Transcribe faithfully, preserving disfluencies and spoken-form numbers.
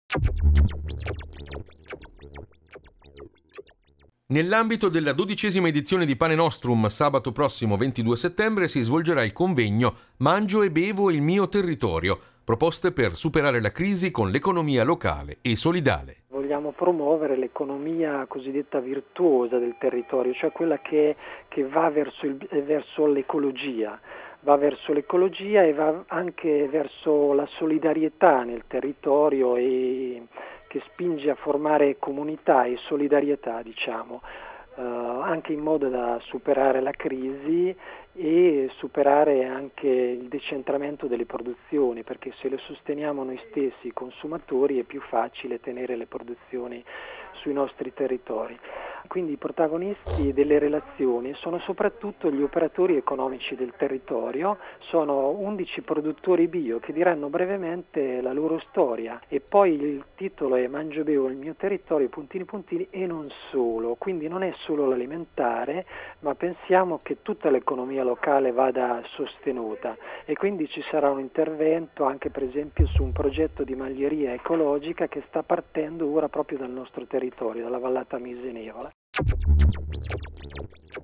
Nell'ambito della dodicesima edizione di Pane Nostrum, sabato prossimo ventidue settembre si svolgerà il convegno Mangio e bevo il mio territorio, proposte per superare la crisi con l'economia locale e solidale. Vogliamo promuovere l'economia cosiddetta virtuosa del territorio, cioè quella che, che va verso, il, verso l'ecologia, va verso l'ecologia e va anche verso la solidarietà nel territorio e che spinge a formare comunità e solidarietà, diciamo, eh, anche in modo da superare la crisi e superare anche il decentramento delle produzioni, perché se le sosteniamo noi stessi consumatori è più facile tenere le produzioni sui nostri territori. Quindi i protagonisti delle relazioni sono soprattutto gli operatori economici del territorio, sono undici produttori bio che diranno brevemente la loro storia e poi il titolo è Mangio e bevo il mio territorio, puntini puntini, e non solo, quindi non è solo l'alimentare, ma pensiamo che tutta l'economia locale vada sostenuta e quindi ci sarà un intervento anche per esempio su un progetto di maglieria ecologica che sta partendo ora proprio dal nostro territorio, dalla Vallata Misenevola.